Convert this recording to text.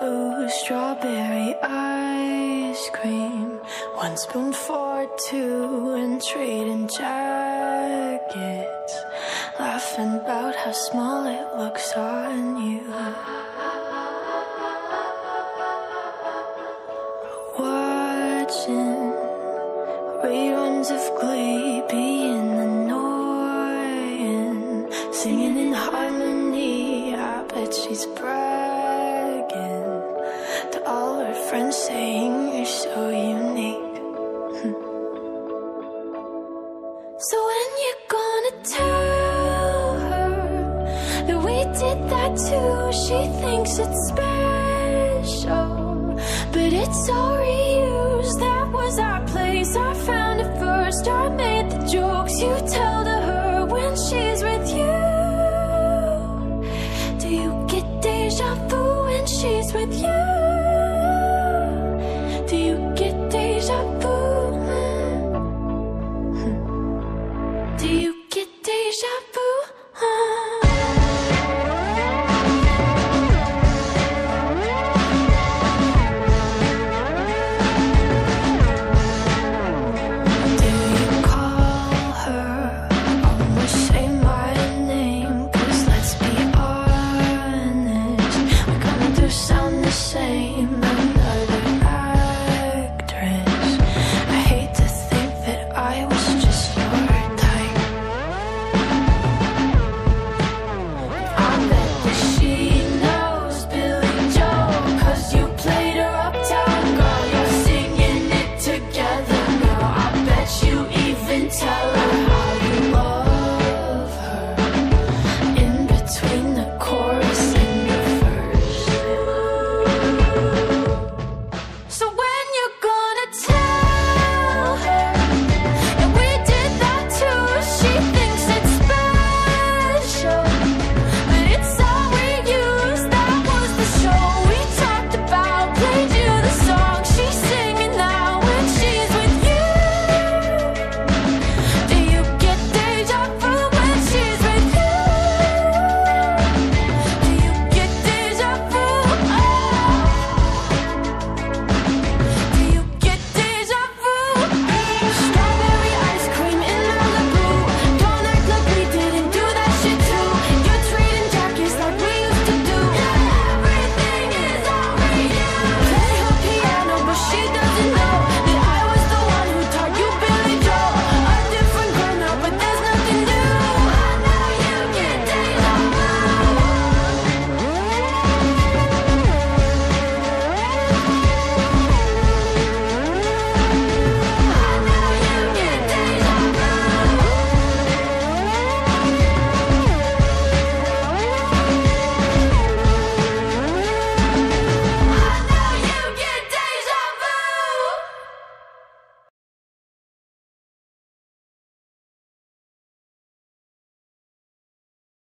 blue strawberry ice cream. One spoon for two and trading jackets, laughing about how small it looks on you. Watching reruns of Glee, being annoying, singing in harmony. I bet she's bragging to all her friends, saying you're so unique. So when you're gonna tell her that we did that too? She thinks it's special, but it's all reused. That was our place, I found it first. I made the jokes you tell to her when she's with you. Do you get deja vu when she's with you? Do you get deja vu? Do you get deja vu? Sound the same.